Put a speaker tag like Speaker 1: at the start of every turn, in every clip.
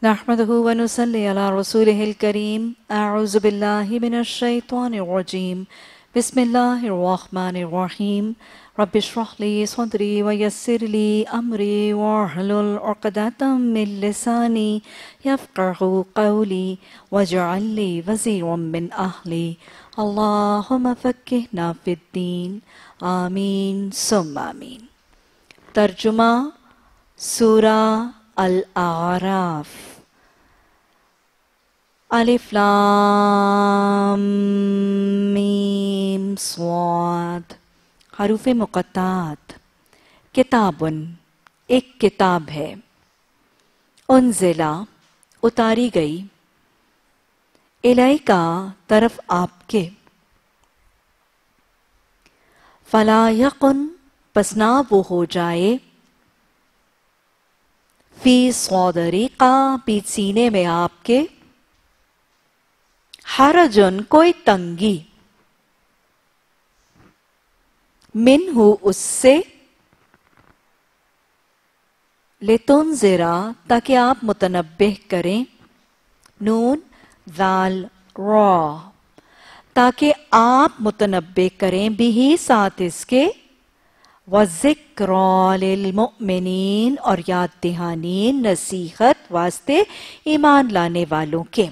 Speaker 1: नहमदुहु व नुसल्ली अला रसूलिहिल करीम। अऊज़ु बिल्लाहि मिनश शैतानिर रजीम। बिस्मिल्लाहिर रहमानिर रहीम। रब्बि इश्रह ली सदरी व यस्सिर ली अमरी वहलुल उक़दतम मिन लिसानी यफ़क़हू क़ौली वजअल ली वज़ीरम मिन अहली। अल्लाहुम्मा फ़क़्क़िहना फ़िद्दीन। आमीन सुम्मा आमीन। तर्जुमा सूरा अल-आराफ। अलिफ लाम मीम स्वाद। हरूफ़े मुक़त्तात। किताबुन एक किताब है। उन्ज़िला उतारी गई। इलैका तरफ आपके। फ़ला यकुन पस ना वो हो जाए। फ़ी सौदरिका पीठ सीने में आपके। हरजुन कोई तंगी। मिन्हु उससे। लितुन्ज़िरा ताकि आप मुतनब्बिह करें। नून ज़ाल रा ताकि आप मुतनब्बिह करें। बिही साथ इसके। वज़िक्रा लिल मुमिनीन और याद दहानी नसीहत वास्ते ईमान लाने वालों के।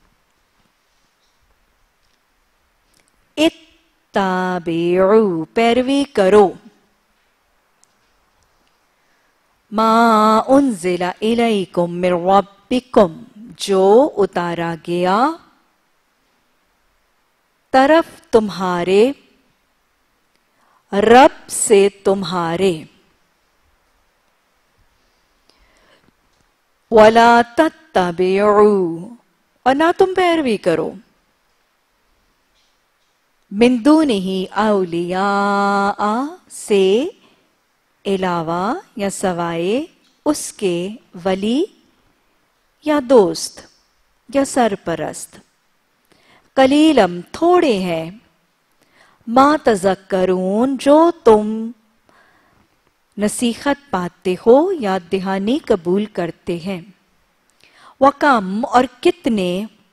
Speaker 1: इत्ताबिउ पैरवी करो। मा उन्ज़िला इलैकुम मिर रब्बिकुम जो उतारा गया तरफ तुम्हारे रब से तुम्हारे। वला तत्तबिउ और ना तुम पैरवी करो। मिन दूनिही औलिया से अलावा या सवाए उसके वली या दोस्त या सरपरस्त। कलीलम थोड़े हैं। मा तज़क्करून जो तुम नसीहत पाते हो याद दहानी कबूल करते हैं। वकम और कितने।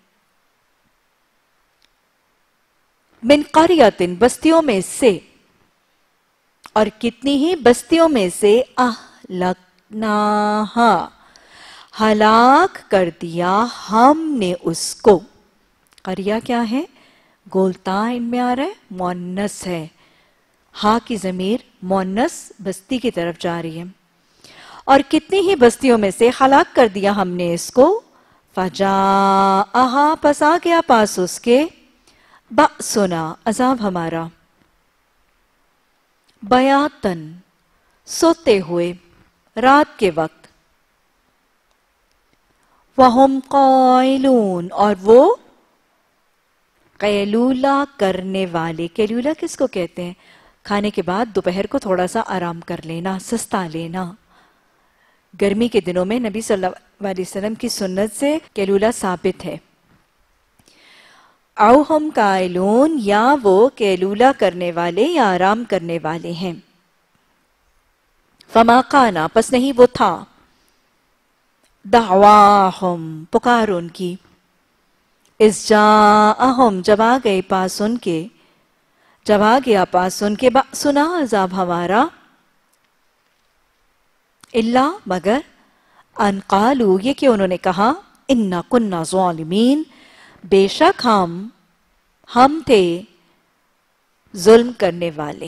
Speaker 1: मिन क़रियतिन बस्तियों में से। और कितनी ही बस्तियों में से अहलकनाहा हलाक कर दिया हमने उसको। क़रिया क्या है? गोलता इनमें आ रहा है, मुअन्नस है। हा की ज़मीर मुअन्नस बस्ती की तरफ जा रही है। और कितनी ही बस्तियों में से हलाक कर दिया हमने इसको। फजाअहा पस आ गया पास उसके। बअसुना अज़ाब हमारा। बयातन सोते हुए रात के वक्त। वहुम क़ाइलून और वो कैलूला करने वाले। कैलूला किसको कहते हैं? खाने के बाद दोपहर को थोड़ा सा आराम कर लेना, सस्ता लेना। गर्मी के दिनों में नबी सल्लल्लाहु अलैहि वसल्लम की सुन्नत से कैलूला साबित है। औ हम कायलून या वो कैलूला करने वाले या आराम करने वाले हैं। फमा काना पस नहीं वो था। दअवाहुम पुकार उनकी। इस जाअहुम जब आ गए पास उनके। जब आ गया पास उनके सुना अज़ाब हमारा। इल्ला मगर अन क़ालू ये कि उन्होंने कहा इन्ना कुन्ना ज़ालिमीन बेशक हम थे जुल्म करने वाले।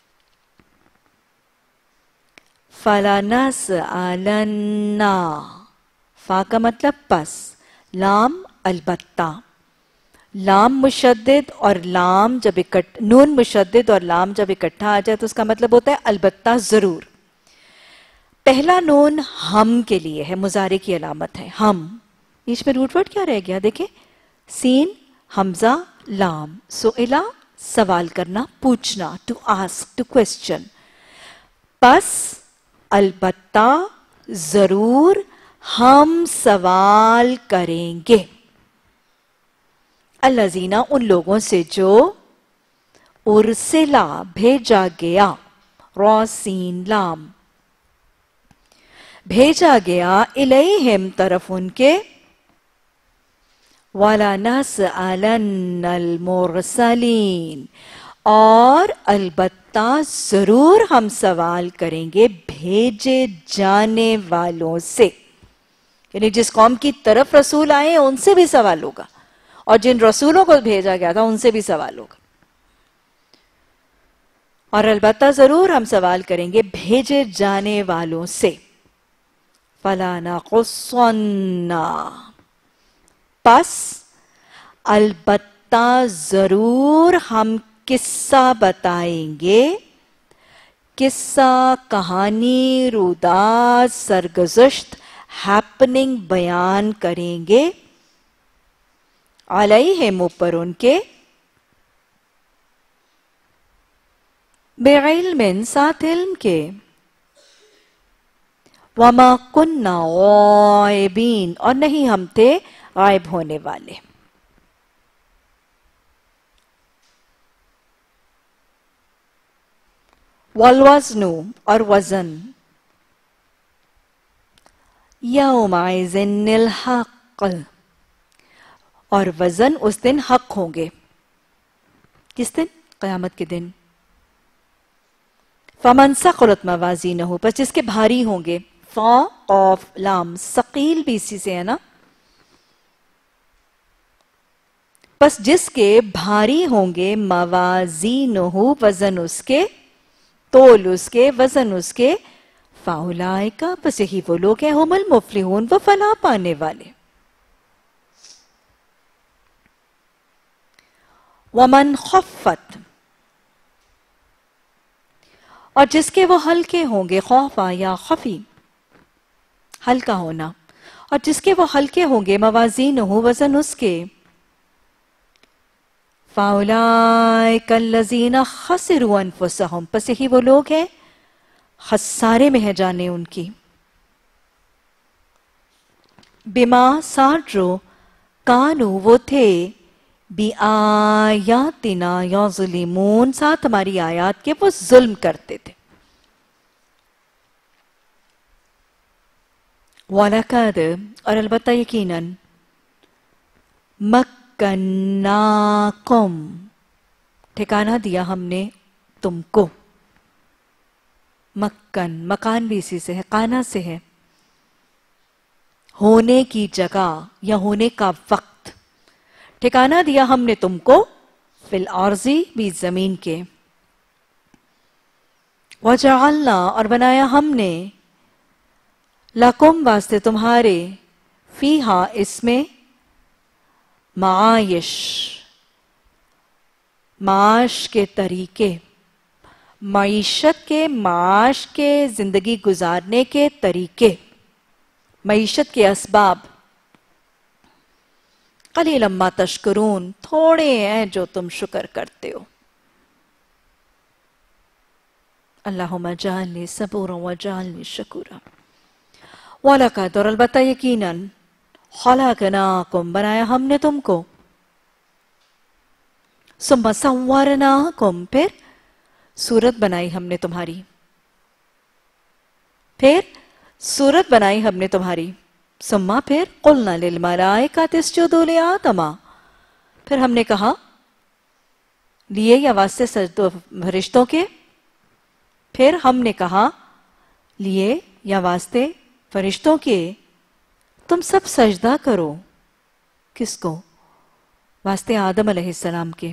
Speaker 1: फला नस्अलन्ना फा का मतलब पस। लाम अलबत्ता। लाम मुशद्दिद और लाम जब नून मुशद्दिद और लाम जब इकट्ठा आ जाए तो उसका मतलब होता है अलबत्ता जरूर। पहला नून हम के लिए है, मुजारे की अलामत है। हम बीच में रूट वर्ड क्या रह गया देखे। सीन हमजा लाम। सुइला सवाल करना, पूछना, टू आस्क, टू क्वेश्चन। बस अलबत्ता जरूर हम सवाल करेंगे। अल्लज़ीना उन लोगों से जो उर्सिला भेजा गया। रॉ सीन लाम भेजा गया इलैहिम तरफ उनके वाला नसअलन्नल मुरसलीन और अलबत्ता जरूर हम सवाल करेंगे भेजे जाने वालों से, यानी जिस कौम की तरफ रसूल आए उनसे भी सवाल होगा और जिन रसूलों को भेजा गया था उनसे भी सवाल होगा। और अलबत्ता जरूर हम सवाल करेंगे भेजे जाने वालों से। फला नक़ुस्सन्ना, पस अलबत्ता जरूर हम किस्सा बताएंगे, किस्सा कहानी रुदात सरगुज़श्त हैपनिंग बयान करेंगे अलैहिम ऊपर उनके बिइल्मिन साथ इल्म के वमा कुन्ना गायबीन और नहीं हम थे गायब होने वाले। वल वज़्नु और वज़न यौमइज़िनिल हक़ और वज़न उस दिन हक होंगे। किस दिन? क़यामत के दिन। फमन सक़ुलत मवाज़ीनहु, पर जिसके भारी होंगे। फ़ा ऑफ लाम सकील भी इसी से है ना। बस जिसके भारी होंगे मवाज़ीनहु वज़न उसके, तोल उसके, वज़न उसके, फ़ाउलाइका बस यही वो लोग हैं हुमुल मुफ़्लिहून वो फलाह पाने वाले। वमन खफ़्फ़त और जिसके वो हल्के होंगे, खौफा या खफी हल्का होना, और जिसके वो हल्के होंगे मवाज़ीनहु वज़न उसके, फ़ाउलाइका अल्लज़ीना खसिरू अनफुसहुम बस यही वो लोग हैं खसारे में है जाने उनकी। बिमा साजो कानू वो थे बी आयातिना यज़लिमून साथ हमारी आयात के वो जुल्म करते थे। वलकद और अलबत्ता यकीनन मक्कन्नाकुम ठिकाना दिया हमने तुमको। मक्कन मकान भी इसी से है, काना से है, होने की जगह या होने का वक्त। ठिकाना दिया हमने तुमको फिल अर्ज़ी भी जमीन के। वजअलना और बनाया हमने लकुम वास्ते तुम्हारे फीहा इसमें मायश माश के तरीके, मईशत के माश के जिंदगी गुजारने के तरीके, मईशत के असबाब। कलीलन मा तशकुरून थोड़े हैं जो तुम शुक्र करते हो। अल्लाहुम्मा जअलनी सबूरा व जअलनी शकूरा। वलकद और अलबत्ता यकीनन खलकनाकुम बनाया हमने तुमको, सुम्मा सव्वरनाकुम फिर सूरत बनाई हमने तुम्हारी, फिर सूरत बनाई हमने तुम्हारी। सुम्मा फिर कुलना लिल मलाइकाति इसजुदू लि आदमा फिर हमने कहा लिए या वास्ते सजदो फरिश्तों के, फिर हमने कहा लिए या वास्ते फरिश्तों के तुम सब सजदा करो। किसको? वास्ते आदम अलैहिस्सलाम के।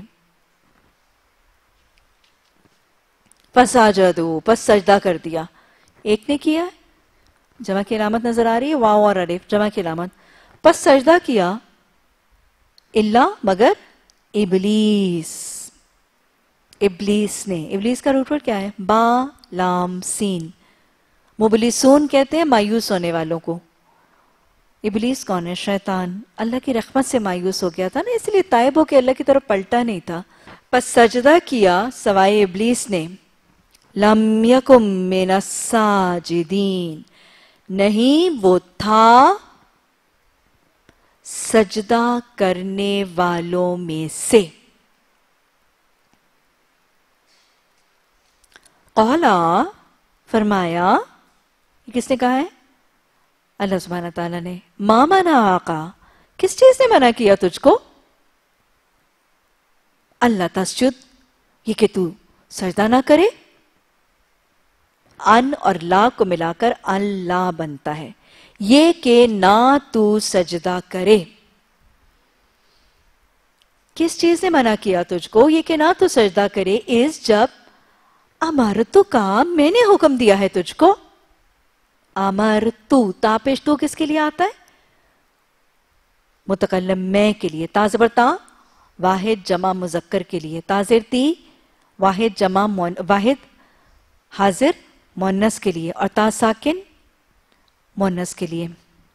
Speaker 1: फसाजदू बस सजदा कर दिया। एक ने किया, जमा की अलामत नजर आ रही है, वाव और अलिफ जमा की अलामत। बस सजदा किया इल्ला मगर इबलीस, इबलीस ने। इबलीस का रूट वर्ड क्या है? बा लाम सीन। मुबलिसून कहते हैं मायूस होने वालों को। इबलीस कौन है? शैतान। अल्लाह की रहमत से मायूस हो गया था ना, इसलिए ताइब होकर अल्लाह की तरफ पलटा नहीं था। बस सजदा किया सवाए इबलीस ने। लम यकुम मिनस साजिदीन नहीं वो था सजदा करने वालों में से। क़ौला फरमाया, किसने कहा है? اللہ سبحانہ تعالیٰ نے ما منع آقا، کس چیز نے منع کیا تجھ کو؟ اللہ تسجد، یہ کہ تو سجدہ نہ کرے. ان اور لا کو ملا کر اللہ بنتا ہے. یہ کہ نہ تو سجدہ کرے. کس چیز نے منع کیا تجھ کو؟ یہ کہ نہ تو سجدہ کرے. اس جب امرتو کا، میں نے حکم دیا ہے تجھ کو. امرتو، تا پیش تو کس کے لیے آتا ہے؟ متکلم میں کے لیے. تا زبر تا، واحد جمع مذکر کے لیے. تا زیر تی، واحد حاضر مؤنث کے لیے. اور تا ساکن مؤنث کے لیے.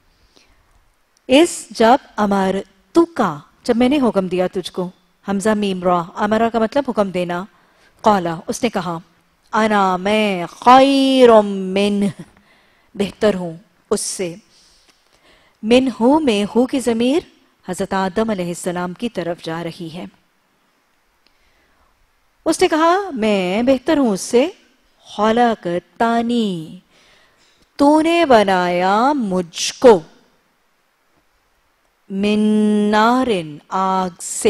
Speaker 1: اس جب امرتو کا، جب میں نے حکم دیا تجھ کو. حمزہ میم را، امرا کا مطلب حکم دینا. قالا، اس نے کہا. انا، میں، خیر منہ، بہتر ہوں اس سے. من ہوں میں، ہو کی ضمیر حضرت آدم علیہ السلام کی طرف جا رہی ہے. اس نے کہا میں بہتر ہوں اس سے. خلقتنی، تو نے بنایا مجھ کو. من نار، آگ سے.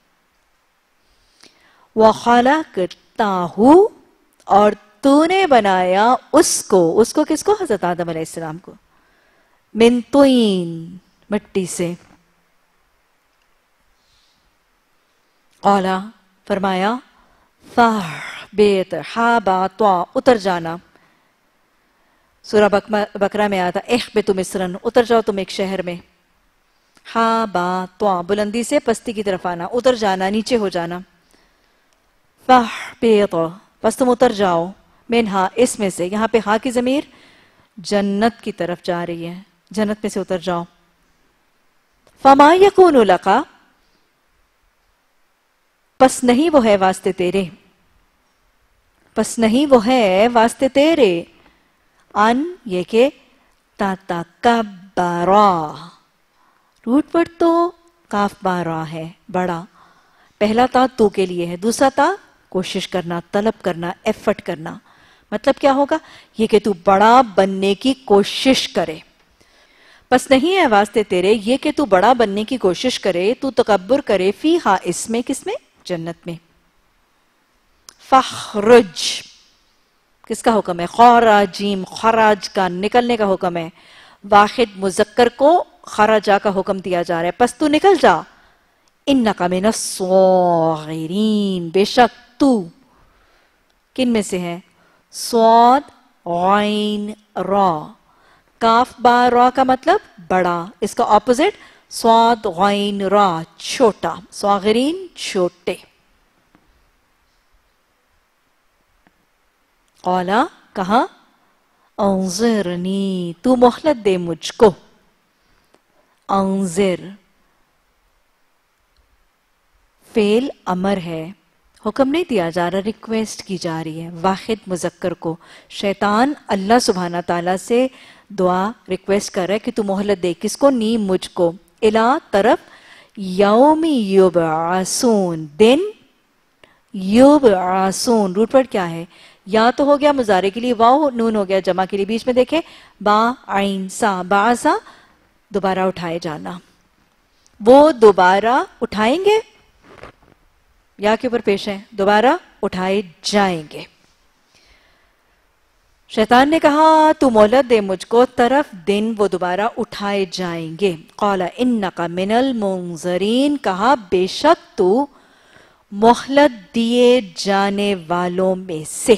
Speaker 1: وخلقتہ، اور تو نے بنایا اس کو کس کو؟ حضرت آدم علیہ السلام کو. من طین، مٹی سے. قالا، فرمایا. فاہبط، ہا با طا، اتر جانا. سورہ بقرہ میں آتا اہبطوا مصرا، اتر جاؤ تم ایک شہر میں. ہا با طا، بلندی سے پستی کی طرف آنا، اتر جانا، نیچے ہو جانا. فاہبط، بس تم اتر جاؤ. منہا، اس میں سے. یہاں پہ ہا کی ضمیر جنت کی طرف جا رہی ہے. جنت میں سے اتر جاؤ. فما یکون لک، پس نہیں وہ ہے واسطے تیرے. پس نہیں وہ ہے واسطے تیرے. ان، یہ کہ تتکبرا، روٹ ورڈ تو کاف بارا ہے، بڑا. پہلا تا تو کے لیے ہے، دوسرا تا کوشش کرنا، طلب کرنا، ایفرٹ کرنا. مطلب کیا ہوگا؟ یہ کہ تو بڑا بننے کی کوشش کرے. پس نہیں ہے واسطے تیرے یہ کہ تو بڑا بننے کی کوشش کرے، تو تکبر کرے. فی ہا، اس میں، کس میں؟ جنت میں. فخرج، کس کا حکم ہے؟ خراجیم، خراج کا، نکلنے کا حکم ہے. واحد مذکر کو خرجا کا حکم دیا جا رہا ہے. پس تو نکل جا. انک من الصاغرین، بے شک تو کن میں سے ہے؟ صاد غین را. کاف با را کا مطلب بڑا، اس کا اپوزٹ صاد غین را، چھوٹا. صاغرین، چھوٹے. قالا، کہا. انظرنی، تو مہلت دے مجھ کو. انظر فعل امر ہے، حکم نہیں دیا جا رہا، ریکویسٹ کی جا رہی ہے. واحد مذکر کو شیطان اللہ سبحانہ تعالیٰ سے دعا ریکویسٹ کر رہا ہے کہ تو مہلت دے. کس کو؟ نی، مجھ کو. الا، طرف. یوم یبعثون، دن. یبعثون، روٹ ورڈ کیا ہے؟ یا تو ہو گیا مضارع کے لیے، واو نون ہو گیا جمع کے لیے. بیچ میں دیکھیں با عین سا، بعثا، دوبارہ اٹھائے جانا. وہ دوبارہ اٹھائیں گے، یا کے اوپر پیش ہے، دوبارہ اٹھائے جائیں گے. شیطان نے کہا تو مہلت دے مجھ کو، طرف دن وہ دوبارہ اٹھائے جائیں گے. قال انک من المنظرین، کہا بے شک تو مہلت دیے جانے والوں میں سے.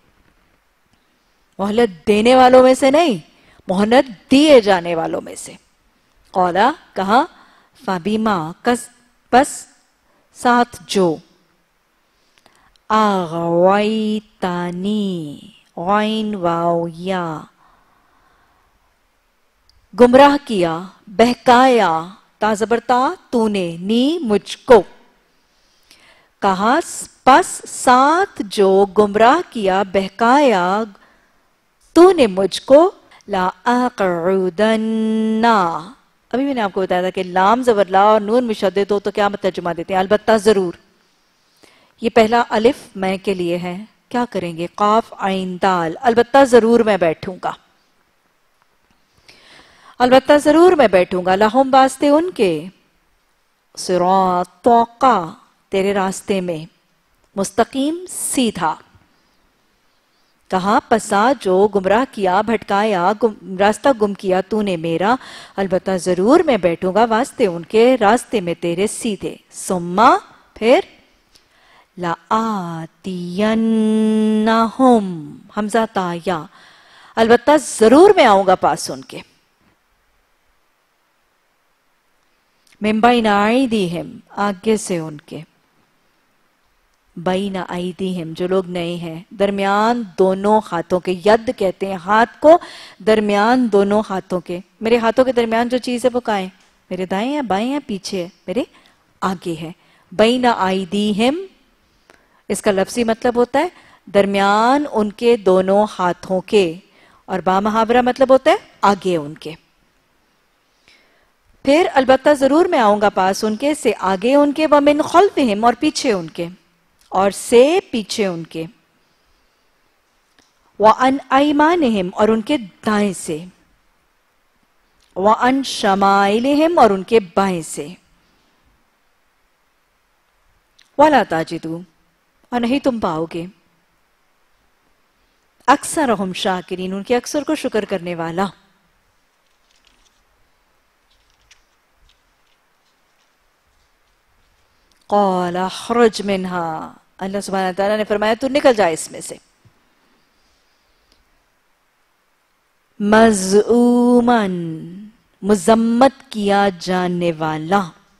Speaker 1: مہلت دینے والوں میں سے نہیں، مہلت دیے جانے والوں میں سے. قال، کہا. فبما، پس ساتھ جو. اغویتانی، غین واو یا، گمراہ کیا، بہکایا. تا زبر تا، تو نے. نی، مجھ کو. کہا پس ساتھ جو گمراہ کیا، بہکایا تو نے مجھ کو. لا اقعدن، ابھی میں نے آپ کو بتایا تھا کہ لام زبر لا اور نون مشدد ہو تو کیا ترجمہ دیتے ہیں؟ البتہ ضرور. یہ پہلا الف میں کے لیے ہے، کیا کریں گے؟ قاف عین دال، البتہ ضرور میں بیٹھوں گا. البتہ ضرور میں بیٹھوں گا لہم واسطے ان کے صراطا تیرے راستے میں مستقیم سیدھا. کہا پسا جو گمراہ کیا بھٹکایا راستہ گم کیا تو نے میرا البتہ ضرور میں بیٹھوں گا واسطے ان کے راستے میں تیرے سیدھے. ثم پھر لآتینہم حمزہ تایا البتہ ضرور میں آؤں گا پاس ان کے. من بین ایدیہم آگے سے ان کے. بین ایدیہم جو لوگ نئے ہیں درمیان دونوں ہاتھوں کے. ید کہتے ہیں ہاتھ کو درمیان دونوں ہاتھوں کے. میرے ہاتھوں کے درمیان جو چیز ہے وہ کہاں ہے؟ میرے دائیں ہیں بائیں ہیں پیچھے ہے میرے آگے ہے. بین ایدیہم اس کا لفظی مطلب ہوتا ہے درمیان ان کے دونوں ہاتھوں کے اور بامحاورہ مطلب ہوتا ہے آگے ان کے. پھر البتہ ضرور میں آؤں گا پاس ان کے سے آگے ان کے ومن خلفہم اور پیچھے ان کے اور سے پیچھے ان کے. وعن ایمانہم اور ان کے دائیں سے. وعن شمائلہم اور ان کے بائیں سے. ولا تاجدو اور نہیں تم پاؤ گے اکثرہم شاکرین ان کے اکثر کو شکر کرنے والا. قال اخرج منہا اللہ سبحانہ وتعالیٰ نے فرمایا تو نکل جائے اس میں سے. مذعومن مذمت کیا جانے والا.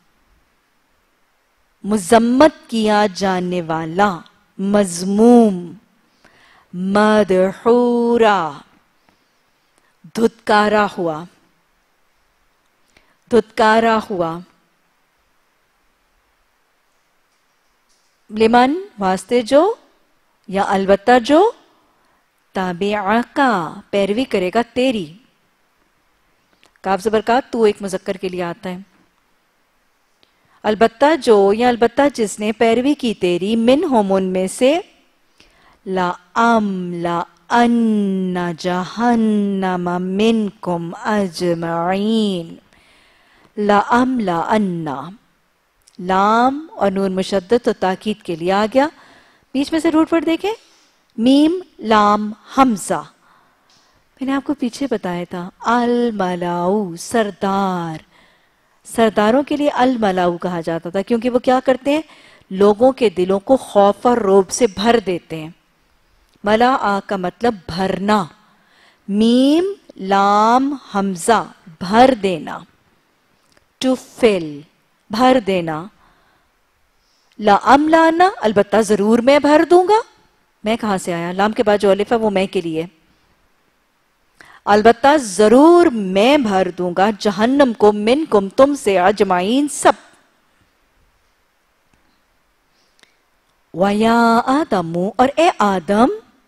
Speaker 1: مذمت کیا جانے والا. مذموم. مدحورا دھتکارا ہوا. دھتکارا ہوا. لمن واسطے جو یا البتہ جو تابعکا پیروی کرے گا تیری. کاف زبر کا تو ایک مذکر کے لیے آتا ہے. البتہ جو یا البتہ جس نے پیروی کی تیری منہم ان میں سے لَأَمْلَأَنَّ جَهَنَّمَ مِنْكُمْ أَجْمَعِينَ. لَأَمْلَأَنَّ لام اور نون مشدد تو تاکید کے لیے آ گیا. بیچ میں سے روٹ ورڈ دیکھیں میم لام حمزہ. میں نے آپ کو پیچھے بتایا تھا الملاؤ سردار. سرداروں کے لیے الملاؤ کہا جاتا تھا کیونکہ وہ کیا کرتے ہیں لوگوں کے دلوں کو خوف اور رعب سے بھر دیتے ہیں. ملا کا مطلب بھرنا. میم لام حمزہ بھر دینا. ٹو فل بھر دینا. لَأَمْلَأَنَّ البتہ ضرور میں بھر دوں گا. میں کہاں سے آیا؟ لام کے بعد جو الف ہے وہ میں کے لیے. البتہ ضرور میں بھر دوں گا جہنم کو منکم تم سے اجمعین سب. وَيَا آدَمُ اور اے آدم.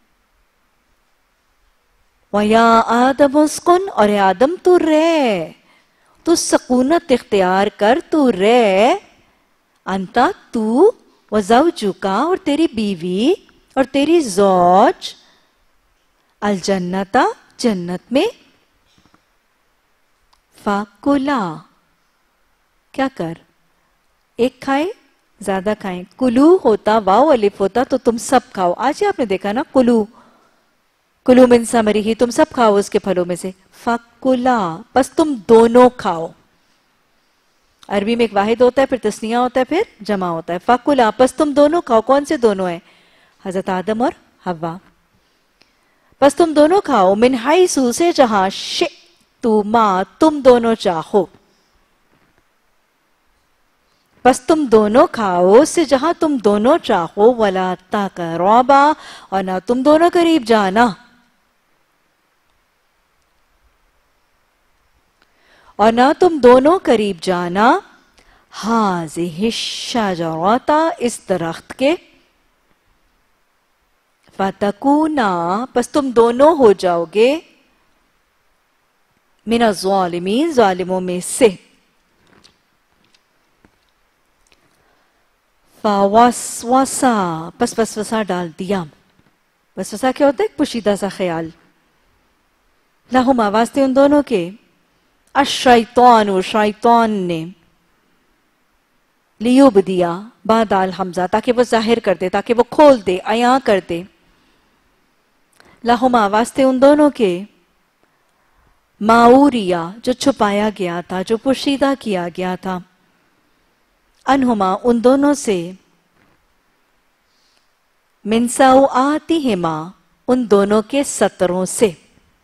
Speaker 1: وَيَا آدَمُ اسْكُنْ اور اے آدم تو رہ. تو سکونت اختیار کر تو رہ. انتا تو وزوجکا اور تیری بیوی اور تیری زوج الجنتا جنت میں. فَكُلَا کیا کر ایک کھائے زیادہ کھائیں. کلو ہوتا واو الف ہوتا تو تم سب کھاؤ. آج ہی آپ نے دیکھا نا کلو کلو من ثمرہ تم سب کھاؤ اس کے پھلوں میں سے. فَكُلَا بس تم دونوں کھاؤ. عربی میں ایک واحد ہوتا ہے پھر تثنیہ ہوتا ہے پھر جمع ہوتا ہے. فَكُلَا بس تم دونوں کھاؤ. کون سے دونوں ہیں؟ حضرت آدم اور حوا. بس تم دونوں کھاؤ من حیث سے جہاں شئتما تم دونوں چاہو. بس تم دونوں کھاؤ سے جہاں تم دونوں چاہو. وَلَا تَقْرَبَا اور نہ تم دونوں قریب جانا. اور نہ تم دونوں قریب جانا. ہَذِهِ الشَّجَرَةَ اس درخت کے. فَتَكُونَا پس تم دونوں ہو جاؤ گے من الظالمین ظالموں میں سے. فَوَسْوَسَا پس وسوسہ ڈال دیا. وسوسہ کیا ہوتا ہے؟ ایک پوشیدہ سا خیال. لہما واسطے ان دونوں کے अश-शैतानु, शैतान ने, लियुबदिया बाद अल हमजा, ताकि वो जाहिर कर दे, ताकि वो खोल दे, अया कर दे, लहुमा वास्ते उन दोनों के, माऊरिया जो छुपाया गया था, जो पोशीदा किया गया था, अनहुमा उन दोनों से, मिन सौआतिहिमा उन दोनों के सतरों से।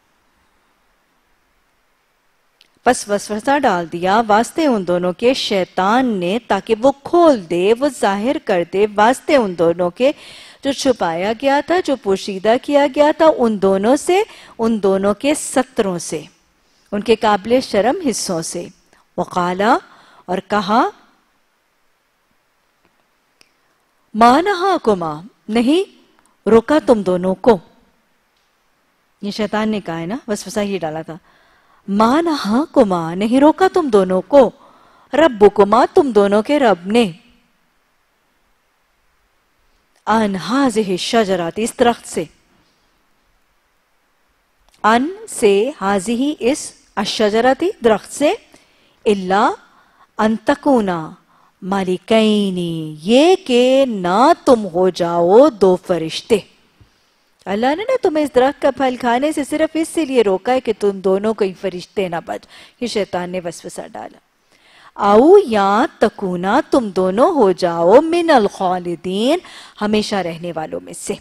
Speaker 1: बस वसवसा डाल दिया वास्ते उन दोनों के शैतान ने, ताकि वो खोल दे, वो जाहिर कर दे वास्ते उन दोनों के, जो छुपाया गया था, जो पोशीदा किया गया था, उन दोनों से, उन दोनों के सतरों से, उनके काबिल शर्म हिस्सों से। वकाला और कहा, मानहाकुमा नहीं रोका तुम दोनों को, ये शैतान ने कहा है ना, वसवसा ये डाला था। मानहाकुमा नहीं रोका तुम दोनों को, रब्बुकुमा तुम दोनों के रब ने, अन हाज़िहि शजराती इस दरख्त से, अन से, हाज़िही इस, अशजराती दरख्त से, इल्ला अन तकूना मालिकैनी ये कि ना तुम हो जाओ दो फरिश्ते। अल्लाह ने तुम्हें इस दरख्त का फल खाने से सिर्फ इसलिए रोका है कि तुम दोनों कोई फरिश्ते ना बच, ये शैतान ने वसवसा डाला। आओ या तकूना तुम दोनों हो जाओ मिनल खालिदीन हमेशा रहने वालों में से।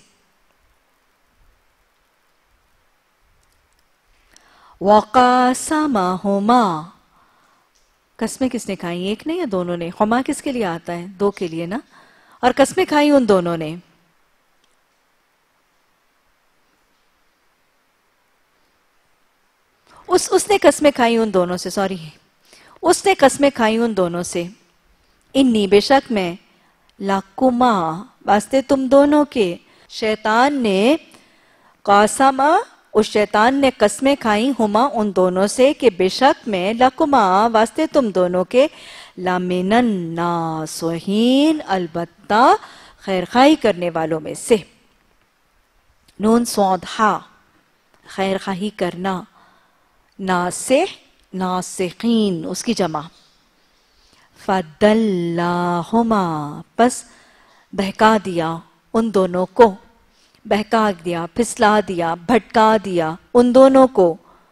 Speaker 1: वक़ासमहुमा कस्में किसने खाई, एक ने या दोनों ने? हुमा किसके लिए आता है? दो के लिए ना। और कस्में खाई उन दोनों ने, उसने कस्में खाई उन दोनों से, सॉरी उसने कस्में खाई उन दोनों से, इन्नी बेशक मैं, लाकुमा वास्ते तुम दोनों के, शैतान ने, कासमा उस शैतान ने कस्में खाई, हुमा उन दोनों से, कि बेशक मैं, लकुमा वास्ते तुम दोनों के, लामिनन नासहीन अलबत्ता खैर खाई करने वालों में से। नून सौद हा खैर खाही करना, नासिह नासिकीन उसकी जमा। फदल्लाहुमा बस बहका दिया उन दोनों को, बहका दिया, फिसला दिया, भटका दिया उन दोनों को,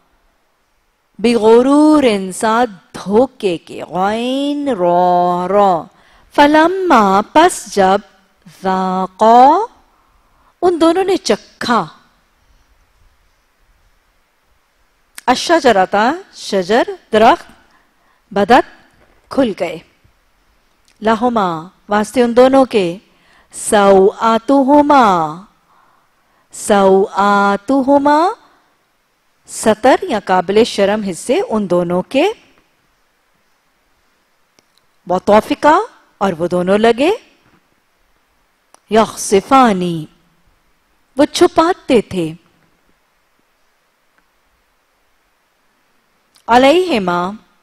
Speaker 1: बिगुरूर इंसान धोखे के, गैन रो, फलम्मा पस जब, ज़ाक़ा उन दोनों ने चखा, अशजरता शजर दरख्त, बदत खुल गए, लहुमा वास्ते उन दोनों के, सौआतुहुमा सौआतुहुमा सतर या काबिल शर्म हिस्से उन दोनों के, वतौफिका और वो दोनों लगे, यख्सिफानी वो छुपाते थे, अलैहिमा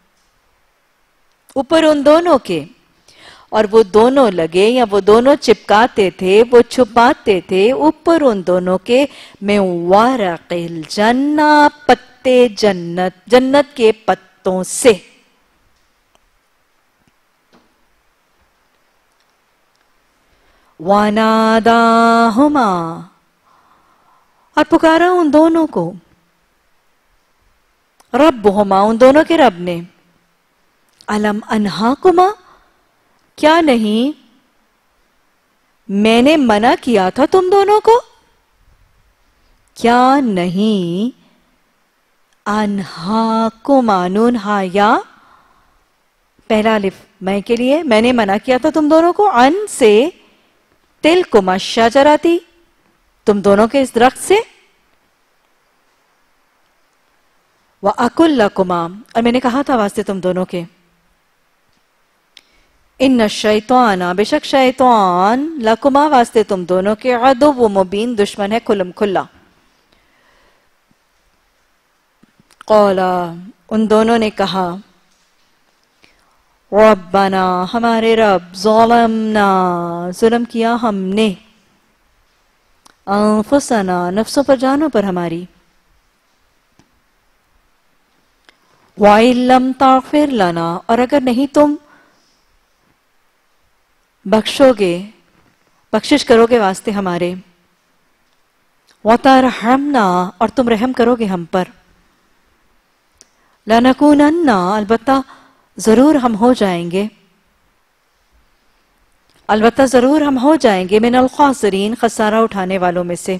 Speaker 1: ऊपर उन दोनों के, और वो दोनों लगे या वो दोनों चिपकाते थे, वो छुपाते थे ऊपर उन दोनों के, में वारक़िल जन्ना पत्ते जन्नत, जन्नत के पत्तों से। वानादाहुमा और पुकारा उन दोनों को, रब्बुहुमा उन दोनों के रब ने, अलम अनहाकुमा क्या नहीं मैंने मना किया था तुम दोनों को, क्या नहीं, अनहाकुमा नून हा या पहला अलिफ मैं के लिए, मैंने मना किया था तुम दोनों को, अन से, तिल कुमा शजराती तुम दोनों के इस दरख्त से, व अकुल लकुमा और मैंने कहा था वास्ते तुम दोनों के, इन्न शैताना बेशक शैतान, लकुमा वास्ते तुम दोनों के, अदुव्व मुबीन दुश्मन है खुल्लम खुल्ला। क़ौला उन दोनों ने कहा, रब्बना हमारे रब, ज़लमना जुल्म किया हमने, अंफुसना नफ्सों पर जानों पर हमारी, وَإِن لَّمْ تَغْفِرْ لَنَا، اور اگر نہیں تم بخشو گے، بخشش کرو گے واسطے ہمارے، وَتَرْحَمْنَا، اور تم رحم کرو گے ہم پر، لَنَكُونَنَّ، البتہ ضرور ہم ہو جائیں گے، البتہ ضرور ہم ہو جائیں گے، من الخاسرین، خسارہ اٹھانے والوں میں سے۔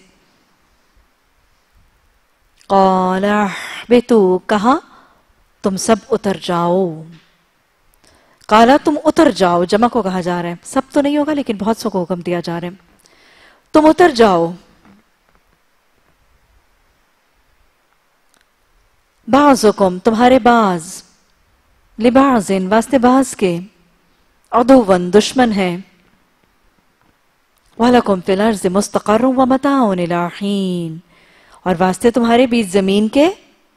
Speaker 1: قَالَ اهْبِطُوا، کہا تم سب اتر جاؤ، قالا تم اتر جاؤ، جمع کو کہا جا رہا ہے، سب تو نہیں ہوگا لیکن بہت سو کو حکم دیا جا رہا ہے، تم اتر جاؤ، بعضکم، تمہارے بعض، لبعض، واسطے بعض کے، عدوًا، دشمن ہے، وَلَكُمْ فِي الْأَرْضِ مُسْتَقَرٌّ وَمَتَاعٌ إِلَىٰ حِينٍ، اور واسطے تمہارے بیچ زمین کے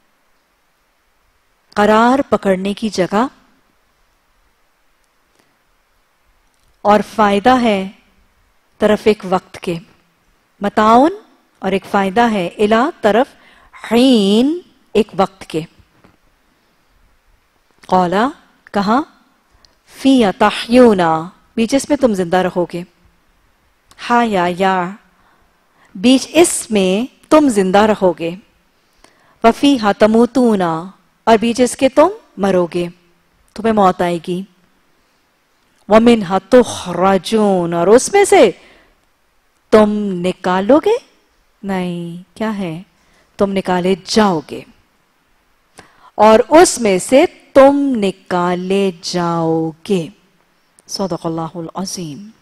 Speaker 1: قرار پکڑنے کی جگہ، اور فائدہ ہے طرف ایک وقت کے، متاعن، اور ایک فائدہ ہے، الا، طرف، حین، ایک وقت کے۔ قولا، کہا، فی تحیونا، بیچ اس میں تم زندہ رہو گے، ہا یا، بیچ اس میں تم زندہ رہو گے، وفیہا تموتونا، اور بیچ اس کے تم مرو گے، تمہیں موت آئے گی، وَمِنْهَا تُخْرَجُونَ، اور اس میں سے تم نکالو گے، نہیں، کیا ہے، تم نکالے جاؤ گے، اور اس میں سے تم نکالے جاؤ گے۔ صدق اللہ العظیم۔